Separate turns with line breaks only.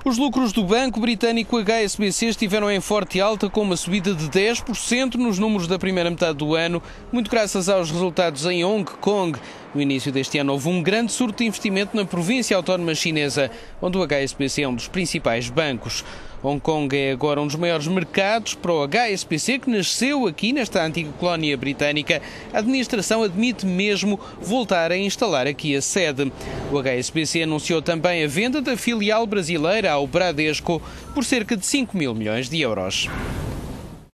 Os lucros do banco britânico HSBC estiveram em forte alta, com uma subida de 10% nos números da primeira metade do ano, muito graças aos resultados em Hong Kong. No início deste ano houve um grande surto de investimento na província autónoma chinesa, onde o HSBC é um dos principais bancos. Hong Kong é agora um dos maiores mercados para o HSBC, que nasceu aqui nesta antiga colónia britânica. A administração admite mesmo voltar a instalar aqui a sede. O HSBC anunciou também a venda da filial brasileira ao Bradesco por cerca de 5 mil milhões de euros.